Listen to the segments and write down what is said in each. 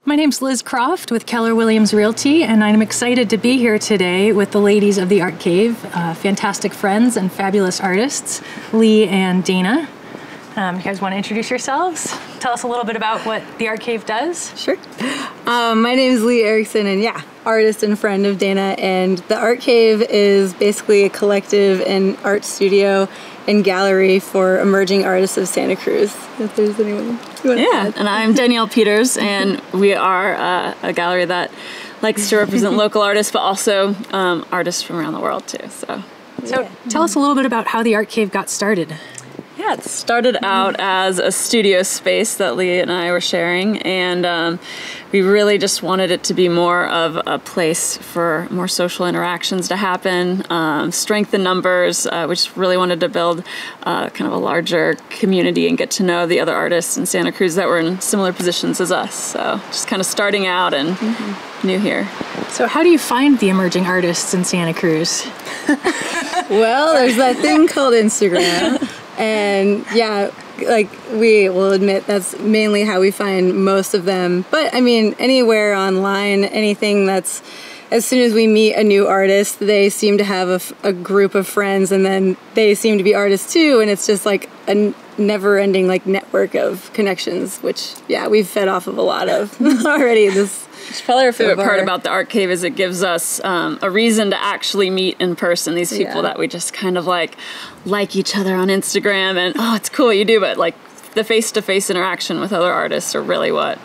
My name's Liz Croft with Keller Williams Realty, and I'm excited to be here today with the ladies of the Art Cave, fantastic friends and fabulous artists, Leigh and Dana. You guys want to introduce yourselves? Tell us a little bit about what the Art Cave does. Sure. My name is Leigh Erickson, and artist and friend of Dana. And the Art Cave is basically a collective and art studio and gallery for emerging artists of Santa Cruz. If there's anyone you want to add. And I'm Danielle Peters, and we are a gallery that likes to represent local artists, but also artists from around the world too. So tell us a little bit about how the Art Cave got started. Yeah, it started out as a studio space that Leigh and I were sharing, and we really just wanted it to be more of a place for more social interactions to happen, strength in numbers. We just really wanted to build kind of a larger community and get to know the other artists in Santa Cruz that were in similar positions as us. So just kind of starting out and new here. So how do you find the emerging artists in Santa Cruz? Well, there's that thing called Instagram. And we will admit that's mainly how we find most of them. But I mean, anywhere online, anything that's, as soon as we meet a new artist, they seem to have a group of friends, and then they seem to be artists too. And it's just like a never-ending network of connections, which we've fed off of a lot of already. It's probably our favorite part about the Art Cave is it gives us a reason to actually meet in person these people that we just kind of like each other on Instagram, and it's cool what you do, but the face-to-face interaction with other artists are really what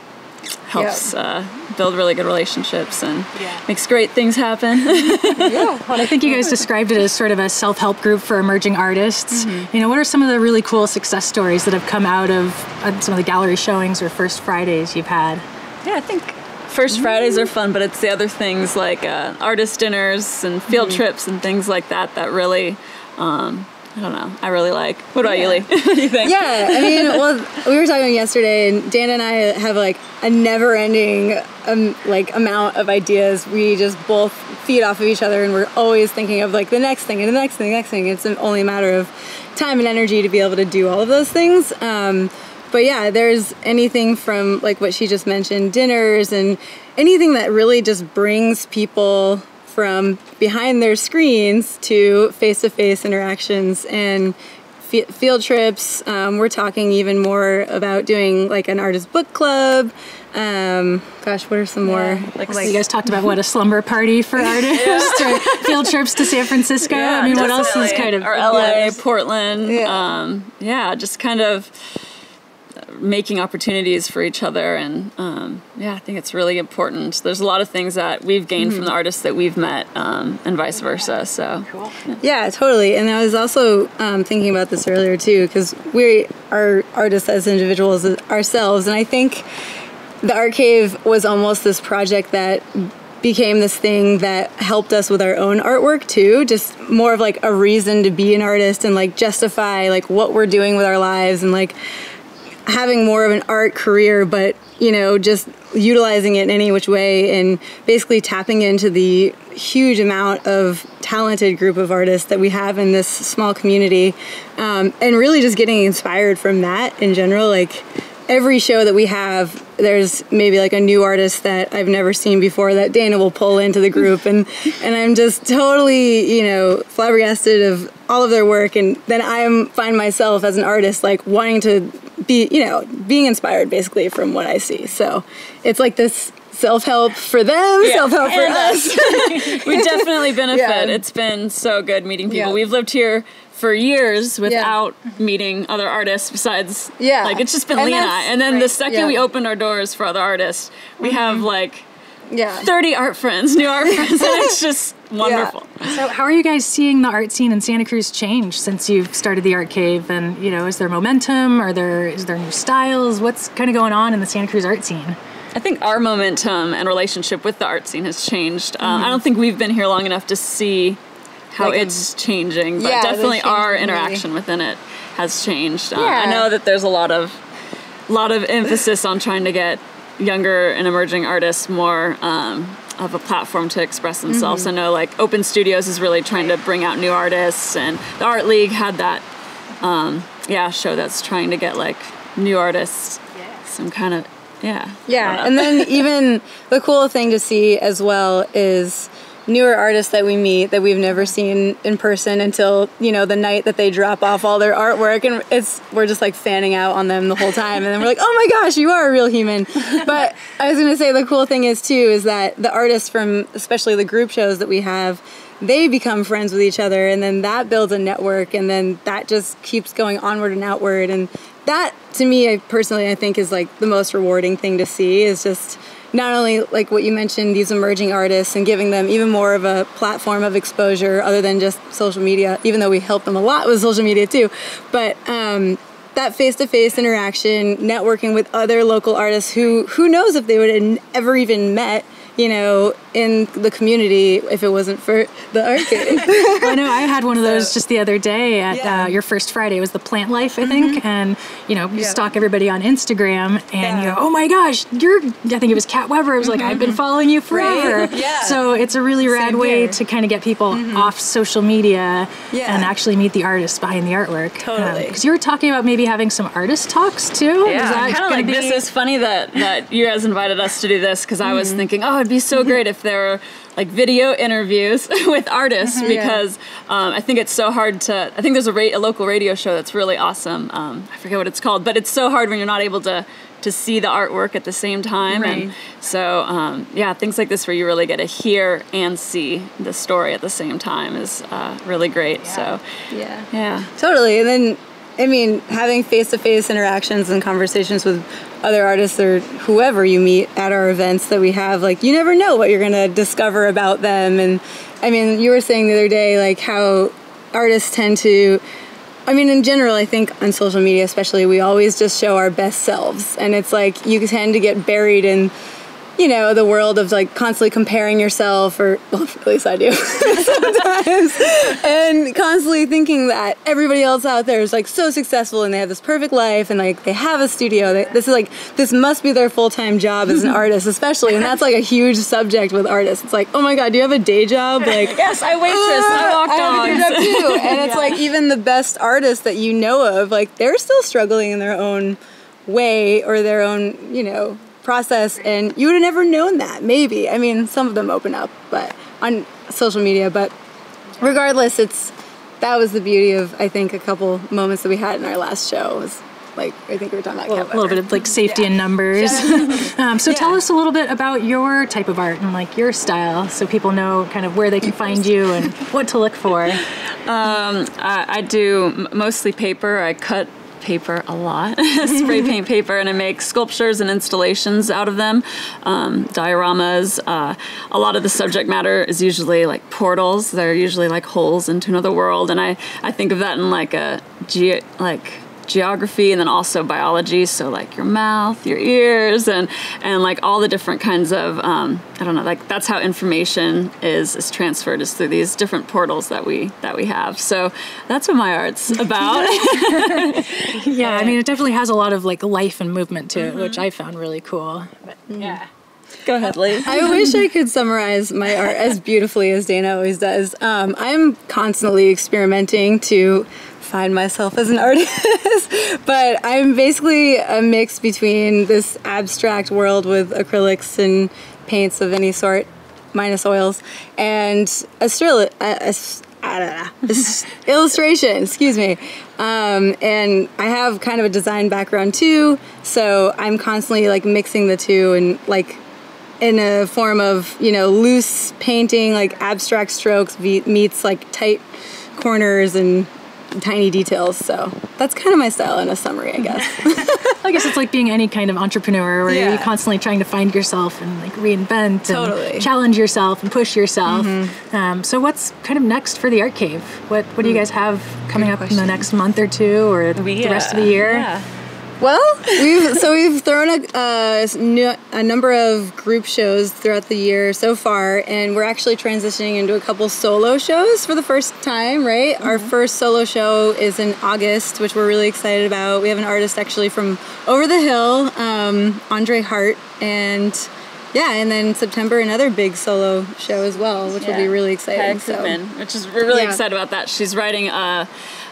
helps build really good relationships and makes great things happen. Well, I think you guys described it as sort of a self-help group for emerging artists. You know, what are some of the really cool success stories that have come out of some of the gallery showings or First Fridays you've had? Yeah, I think First Fridays are fun, but it's the other things like artist dinners and field trips and things like that that really, I don't know, I really like. What about you, Leigh? What do you think? Yeah, I mean, well, we were talking yesterday, and Dan and I have a never-ending amount of ideas. We just both feed off of each other, and we're always thinking of the next thing and the next thing, the next thing. It's only a matter of time and energy to be able to do all of those things. But yeah, there's anything from what she just mentioned, dinners, and anything that really just brings people from behind their screens to face-to-face interactions and field trips. We're talking even more about doing an artist book club. Gosh, what are some more? You guys talked about a slumber party for artists or field trips to San Francisco. Yeah, I mean, what else is kind of... Or LA, Portland. Just kind of making opportunities for each other, and I think it's really important. There's a lot of things that we've gained from the artists that we've met, and vice versa. So cool. Yeah, totally. And I was also thinking about this earlier too, because we are artists as individuals ourselves, and I think the Art Cave was almost this project that became this thing that helped us with our own artwork too, just more of a reason to be an artist and justify what we're doing with our lives, and having more of an art career, but just utilizing it in any which way, and basically tapping into the huge amount of talented group of artists that we have in this small community, and really just getting inspired from that in general. Every show that we have, there's maybe a new artist that I've never seen before that Dana will pull into the group, and I'm just totally flabbergasted of all of their work, and then find myself as an artist wanting to be being inspired basically from what I see. So it's this self-help for them, self-help for us. We definitely benefit. It's been so good meeting people. We've lived here for years without meeting other artists besides it's just been Leigh and I, and then the second we opened our doors for other artists, we have 30 art friends, new art friends, and it's just wonderful. So how are you guys seeing the art scene in Santa Cruz change since you've started the Art Cave? And is there momentum? Is there new styles? What's kind of going on in the Santa Cruz art scene? I think our momentum and relationship with the art scene has changed. I don't think we've been here long enough to see how it's changing, but definitely our interaction within it has changed. I know that there's a lot of emphasis on trying to get younger and emerging artists more of a platform to express themselves. I know Open Studios is really trying to bring out new artists, and the Art League had that show that's trying to get new artists some kind of Yeah, and then even the cool thing to see as well is newer artists that we meet that we've never seen in person until, you know, the night that they drop off all their artwork, and we're just like fanning out on them the whole time, and then we're like, oh my gosh, you are a real human. But I was gonna say the cool thing is too is that the artists from especially the group shows that we have, they become friends with each other, and then that builds a network, and then that just keeps going onward and outward. And that, to me, I think is like the most rewarding thing to see, is just not only like what you mentioned, these emerging artists, and giving them even more of a platform of exposure other than just social media, even though we help them a lot with social media too, but that face-to-face interaction, networking with other local artists who knows if they would have ever even met, you know, in the community if it wasn't for the arcade. I know I had one of those just the other day at your first Friday. It was the Plant Life, I think, and you know, you stalk everybody on Instagram, and you go, oh my gosh, I think it was Kat Weber. It was like, I've been following you forever. Right? Yeah. So it's a really rad way to kind of get people off social media and actually meet the artists behind the artwork. Totally. Because you were talking about maybe having some artist talks too. Yeah, kind of like this is funny that you guys invited us to do this, because I was thinking, oh, it'd be so great if there were like video interviews with artists, because I think it's so hard to, I think there's a local radio show that's really awesome. I forget what it's called, but it's so hard when you're not able to see the artwork at the same time. Right. And so, things like this where you really get to hear and see the story at the same time is really great. So, yeah. Totally. And then, I mean, having face-to-face interactions and conversations with other artists or whoever you meet at our events that we have, like, you never know what you're going to discover about them. And I mean, you were saying the other day, like, how artists tend to, I mean, in general, I think on social media especially, we always just show our best selves. And it's like, you tend to get buried in, you know, the world of like constantly comparing yourself, or well, at least I do sometimes, and constantly thinking that everybody else out there is like so successful and they have this perfect life and like they have a studio. This must be their full-time job as an artist, especially, and that's like a huge subject with artists. It's like, oh my God, do you have a day job? Like, yes, I waitress, I walk dogs. I have a day job too. And it's like even the best artists that you know of, like they're still struggling in their own way or their own, you know, process, and you would have never known that. Maybe, I mean, some of them open up, but on social media. But regardless, that was the beauty of, I think, a couple moments that we had in our last show. Was like, I think we were talking about a little bit of like safety in numbers. So tell us a little bit about your type of art and like your style, so people know kind of where they can find you and what to look for. I do mostly paper. I cut paper a lot, spray paint paper, and I make sculptures and installations out of them, dioramas. A lot of the subject matter is usually like portals. They're usually like holes into another world, and I think of that in like a geography and then also biology, so like your mouth, your ears, and like all the different kinds of I don't know, like that's how information is transferred, is through these different portals that we have. So that's what my art's about. Yeah, I mean, it definitely has a lot of like life and movement to it, which I found really cool. But, yeah. Go ahead, Leigh. I wish I could summarize my art as beautifully as Dana always does. I'm constantly experimenting to find myself as an artist, but I'm basically a mix between this abstract world with acrylics and paints of any sort, minus oils, and illustration, excuse me. And I have kind of a design background too, so I'm constantly like mixing the two, and like in a form of, you know, loose painting, like abstract strokes meets like tight corners and tiny details. So that's kind of my style in a summary, I guess. I guess it's like being any kind of entrepreneur where you're constantly trying to find yourself and like reinvent and challenge yourself and push yourself. So what's kind of next for the Art Cave? What do you guys have coming up in the next month or two, or the rest of the year? Yeah. Well, we've thrown a number of group shows throughout the year so far, and we're actually transitioning into a couple solo shows for the first time, right? Our first solo show is in August, which we're really excited about. We have an artist actually from over the hill, Andre Hart, and then September another big solo show as well, which will be really exciting. We're really excited about that. She's writing a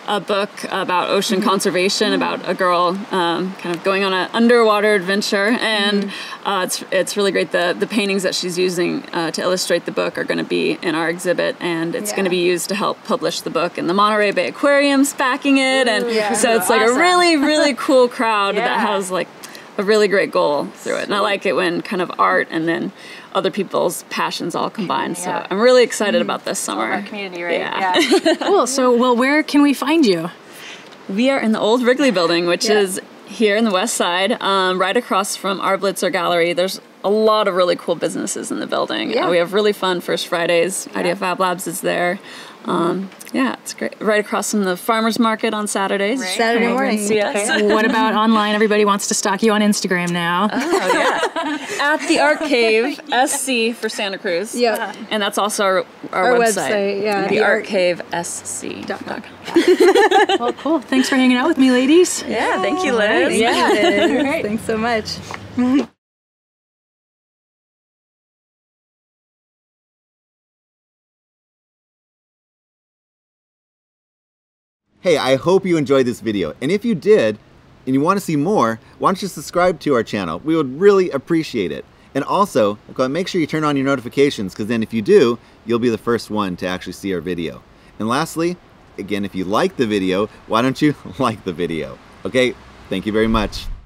a book about ocean conservation, about a girl kind of going on an underwater adventure, and it's really great. The paintings that she's using to illustrate the book are going to be in our exhibit, and it's going to be used to help publish the book. And the Monterey Bay Aquarium's backing it, and so it's like a really cool crowd that has like a really great goal through it. And I like it when kind of art and then other people's passions all combine. So I'm really excited about this summer. Our community, right? Yeah. Cool. So, well, where can we find you? We are in the old Wrigley building, which is here in the west side, right across from our Blitzer Gallery. There's a lot of really cool businesses in the building. We have really fun First Fridays. Idea Fab Labs is there. It's great. Right across from the farmers market on Saturdays. Right. Saturday morning. See us. What about online? Everybody wants to stalk you on Instagram now. Oh, yeah. At the Art Cave, SC for Santa Cruz. Yeah. And that's also our website. theartcavesc.com. Well, cool. Thanks for hanging out with me, ladies. Yeah, thank you, Liz. Yeah. Thanks so much. Hey, I hope you enjoyed this video, and if you did, and you want to see more, why don't you subscribe to our channel? We would really appreciate it. And also, make sure you turn on your notifications, because then if you do, you'll be the first one to actually see our video. And lastly, again, if you like the video, why don't you like the video? Okay, thank you very much.